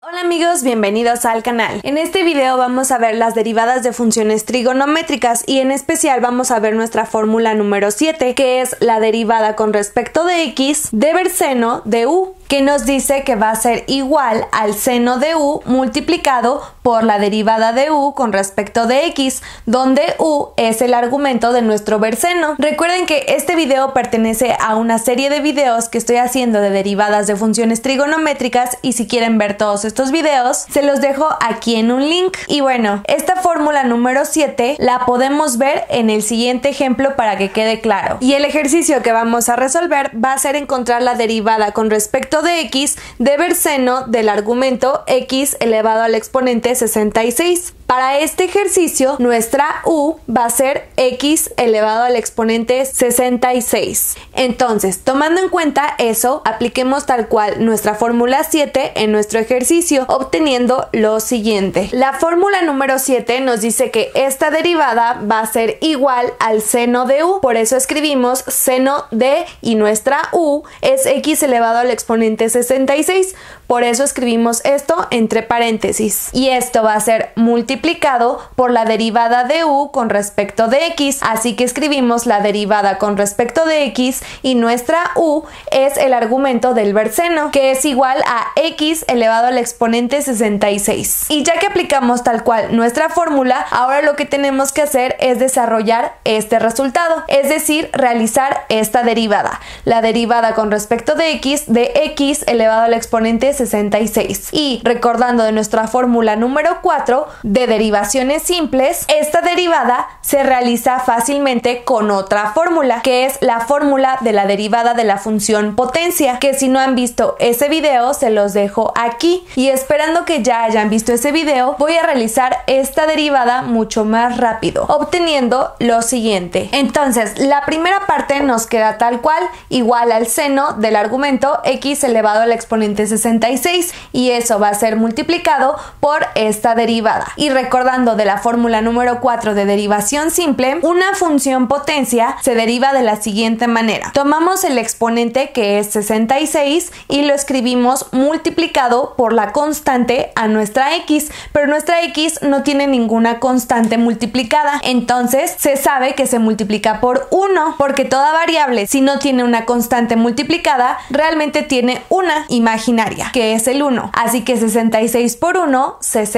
Hola amigos, bienvenidos al canal. En este video vamos a ver las derivadas de funciones trigonométricas y en especial vamos a ver nuestra fórmula número 7, que es la derivada con respecto de x de ver seno de u, que nos dice que va a ser igual al seno de u multiplicado por la derivada de u con respecto de x, donde u es el argumento de nuestro ver seno. Recuerden que este video pertenece a una serie de videos que estoy haciendo de derivadas de funciones trigonométricas y si quieren ver todos estos videos, se los dejo aquí en un link. Y bueno, esta fórmula número 7 la podemos ver en el siguiente ejemplo para que quede claro. Y el ejercicio que vamos a resolver va a ser encontrar la derivada con respecto de x de ver seno del argumento x elevado al exponente 66. Para este ejercicio, nuestra u va a ser x elevado al exponente 66. Entonces, tomando en cuenta eso, apliquemos tal cual nuestra fórmula 7 en nuestro ejercicio, obteniendo lo siguiente. La fórmula número 7 nos dice que esta derivada va a ser igual al seno de u, por eso escribimos seno de y nuestra u es x elevado al exponente 66. Por eso escribimos esto entre paréntesis. Y esto va a ser multiplicado por la derivada de u con respecto de x. Así que escribimos la derivada con respecto de x y nuestra u es el argumento del ver seno, que es igual a x elevado al exponente 66. Y ya que aplicamos tal cual nuestra fórmula, ahora lo que tenemos que hacer es desarrollar este resultado, es decir, realizar esta derivada. La derivada con respecto de x elevado al exponente 66. Y recordando de nuestra fórmula número 4 de derivaciones simples, esta derivada se realiza fácilmente con otra fórmula, que es la fórmula de la derivada de la función potencia, que si no han visto ese video se los dejo aquí. Y esperando que ya hayan visto ese video, voy a realizar esta derivada mucho más rápido, obteniendo lo siguiente. Entonces, la primera parte nos queda tal cual, igual al seno del argumento x elevado al exponente 66, y eso va a ser multiplicado por esta derivada. Y recordando de la fórmula número 4 de derivación simple, una función potencia se deriva de la siguiente manera. Tomamos el exponente, que es 66, y lo escribimos multiplicado por la constante a nuestra x, pero nuestra x no tiene ninguna constante multiplicada, entonces se sabe que se multiplica por 1, porque toda variable, si no tiene una constante multiplicada, realmente tiene una imaginaria, que es el 1. Así que 66 por 1,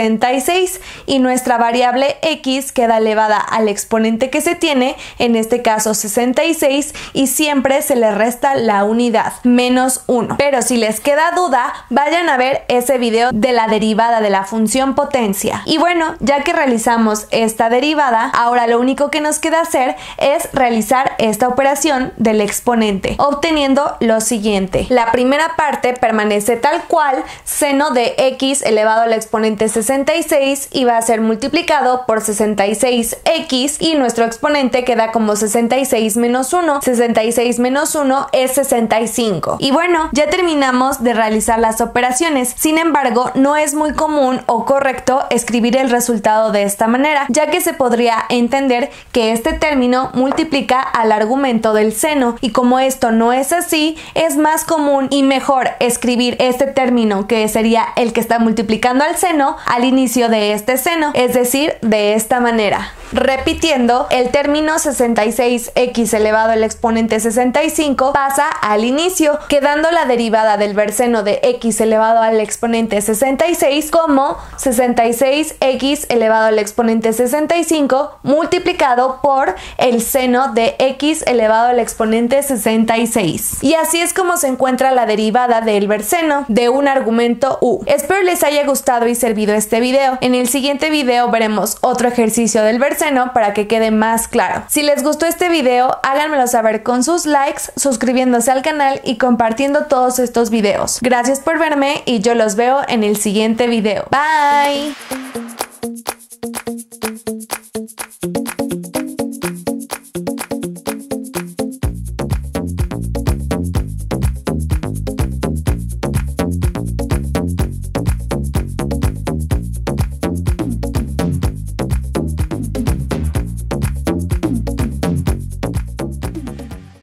66, y nuestra variable x queda elevada al exponente que se tiene, en este caso 66, y siempre se le resta la unidad, menos 1. Pero si les queda duda, vayan a ver ese video de la derivada de la función potencia. Y bueno, ya que realizamos esta derivada, ahora lo único que nos queda hacer es realizar esta operación del exponente, obteniendo lo siguiente. La primera parte permanece tal cual, seno de x elevado al exponente 66, y va a ser multiplicado por 66x, y nuestro exponente queda como 66 menos 1. 66 menos 1 es 65. Y bueno, ya terminamos de realizar las operaciones. Sin embargo, no es muy común o correcto escribir el resultado de esta manera, ya que se podría entender que este término multiplica al argumento del seno, y como esto no es así, es más común y mejor escribir este término, que sería el que está multiplicando al seno, al inicio de este seno, es decir, de esta manera. Repitiendo, el término 66x elevado al exponente 65 pasa al inicio, quedando la derivada del ver seno de x elevado al exponente 66 como 66x elevado al exponente 65 multiplicado por el seno de x elevado al exponente 66. Y así es como se encuentra la derivada del ver seno de un argumento u. Espero les haya gustado y servido este video. En el siguiente video veremos otro ejercicio del ver seno para que quede más claro. Si les gustó este video, háganmelo saber con sus likes, suscribiéndose al canal y compartiendo todos estos videos. Gracias por verme y yo los veo en el siguiente video. Bye.